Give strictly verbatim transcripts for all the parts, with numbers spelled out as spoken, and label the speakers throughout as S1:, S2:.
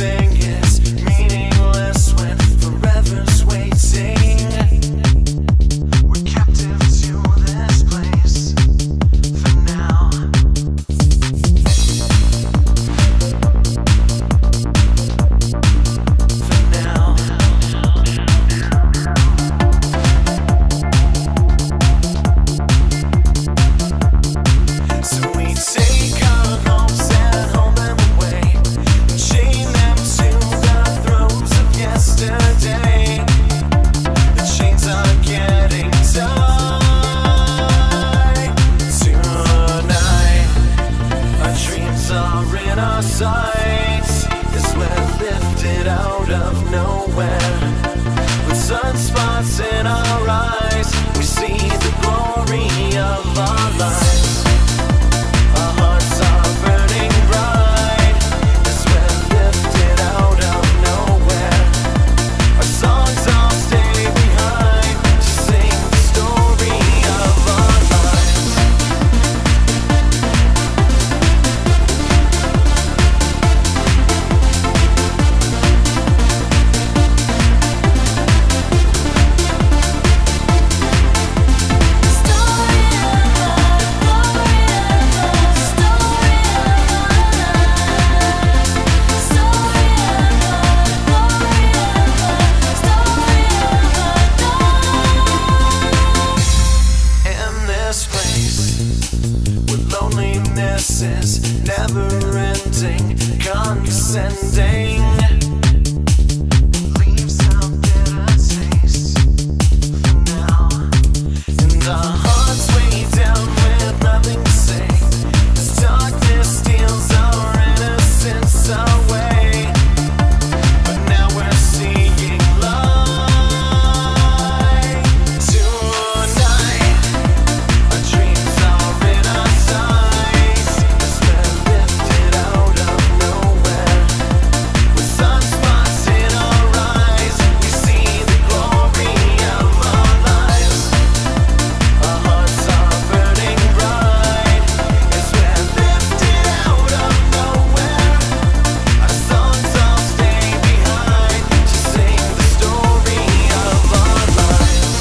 S1: everything is meaningless when forever's waiting. We're captive to this place for now. For now. So we take our hopes and hold them away, chain them to the throes of yesterday. The chains are getting tight tonight. Our dreams are in our sights as we're lifted out of nowhere. With sunspots in our eyes, we see the glory of our lives. Our hearts are burning bright as we're lifted out of nowhere. Our songs all stay behind to sing the story of our lives. In this place where loneliness is never ending, condescending, leaves a bitter taste for now. And our hearts weigh down with nothing to say as darkness steals our innocence away. But now we're seeing light tonight. Our dreams are in our sights as we're lifted out of nowhere. With sunspots in our eyes, we see the glory of our lives. Our hearts are burning bright as we're lifted out of nowhere. Our songs all stay behind to sing the story of our lives.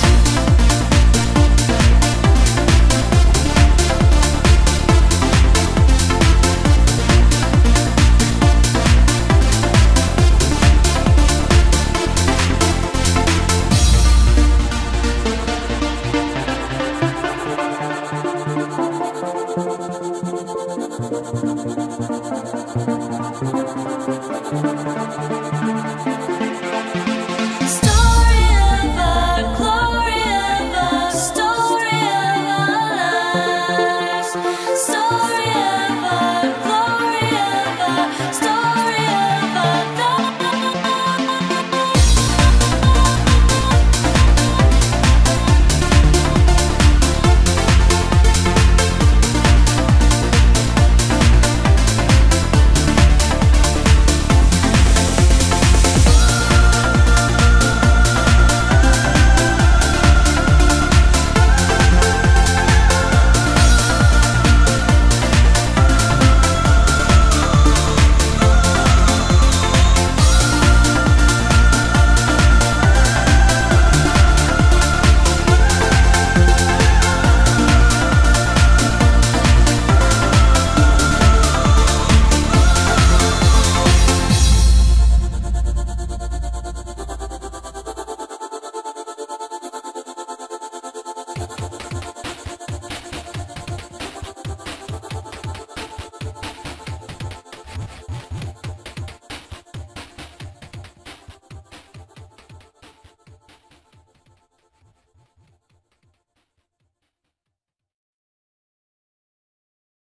S2: Thank you.